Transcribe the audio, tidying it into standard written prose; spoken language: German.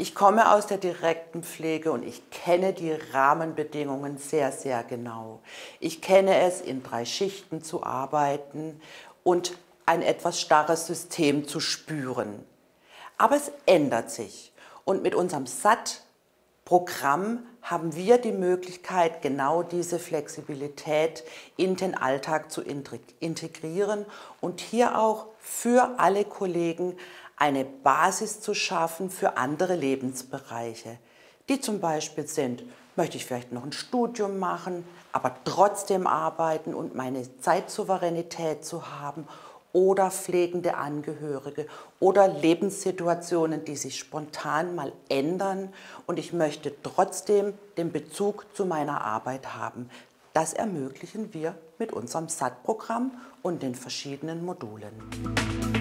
Ich komme aus der direkten Pflege und ich kenne die Rahmenbedingungen sehr, sehr genau. Ich kenne es, in 3 Schichten zu arbeiten und ein etwas starres System zu spüren. Aber es ändert sich und mit unserem SAT-Programm haben wir die Möglichkeit, genau diese Flexibilität in den Alltag zu integrieren und hier auch für alle Kollegen eine Basis zu schaffen für andere Lebensbereiche, die zum Beispiel sind: Möchte ich vielleicht noch ein Studium machen, aber trotzdem arbeiten und meine Zeitsouveränität zu haben, oder pflegende Angehörige oder Lebenssituationen, die sich spontan mal ändern und ich möchte trotzdem den Bezug zu meiner Arbeit haben. Das ermöglichen wir mit unserem SAT-Programm und den verschiedenen Modulen.